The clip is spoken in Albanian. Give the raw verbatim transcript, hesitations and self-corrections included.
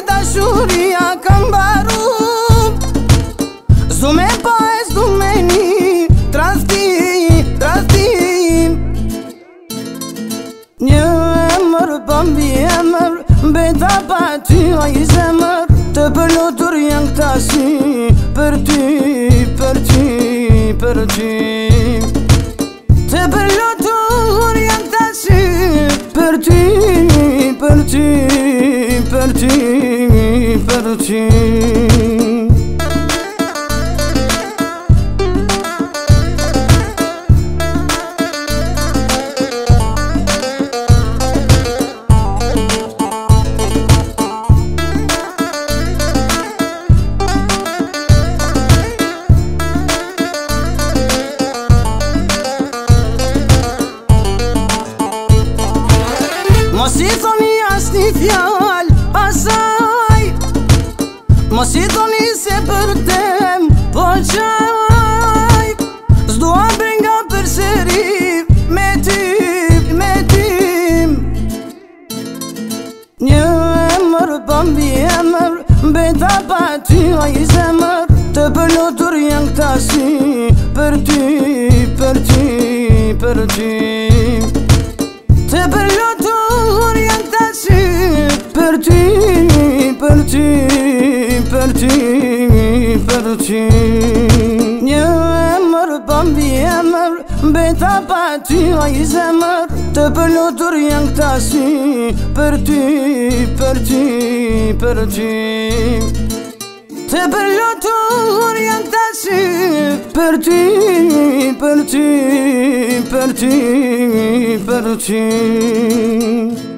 dashuria kam baru. Zume pa e zumeni trasti, trasti. Një emër pëmbi emër, beta pa ty a i zemër. Të përlotur janë këta sy, për ty, për ty, për ty. Të përlotur janë këta sy, për ty, për ty, për ty, për ty. Mos i thoni asni fjall asaj, mos i thoni se për tem po qaj. S'dua brenga për seri me ty, me ty. Një emër pëmbi emër, beta pa ty a i zemër. Të përlotur janë këta sy, për ty, për ty, për ty. Të përlotur janë këta sy, për ty, për ty, për ty, për ty. Një emër pëmbi emër, beta pa ty a i zemër. Të përlotur janë këta sy, për ty, për ty, për ty. Të përlotur janë këta sy, për ty, për ty, për ty, për ty.